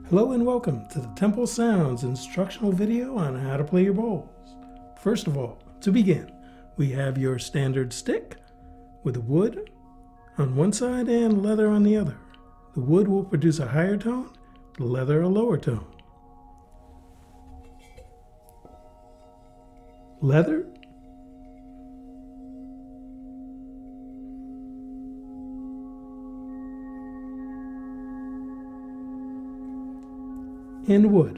Hello and welcome to the Temple Sounds instructional video on how to play your bowls. First of all, to begin, we have your standard stick with the wood on one side and leather on the other. The wood will produce a higher tone, the leather a lower tone. Leather and wood.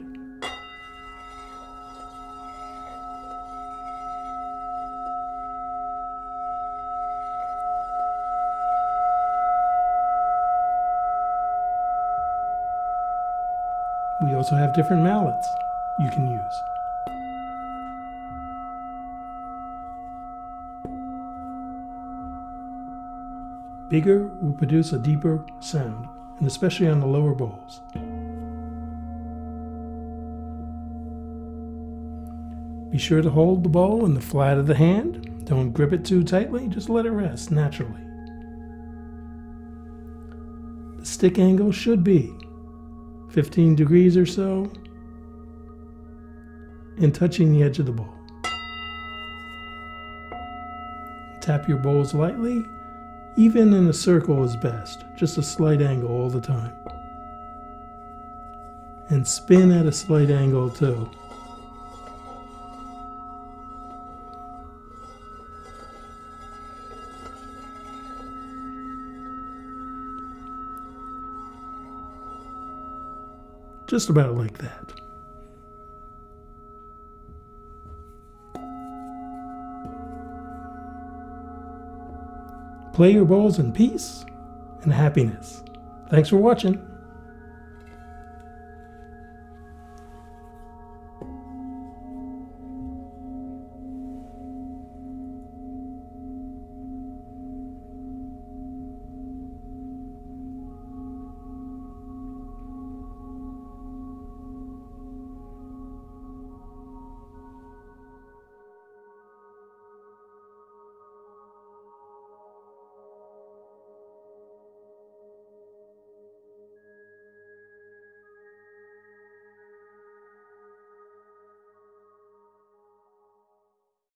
We also have different mallets you can use. Bigger will produce a deeper sound, and especially on the lower bowls. Be sure to hold the bowl in the flat of the hand. Don't grip it too tightly, just let it rest naturally. The stick angle should be 15 degrees or so and touching the edge of the bowl. Tap your bowls lightly. Even in a circle is best, just a slight angle all the time. And spin at a slight angle too. Just about like that. Play your bowls in peace and happiness. Thanks for watching.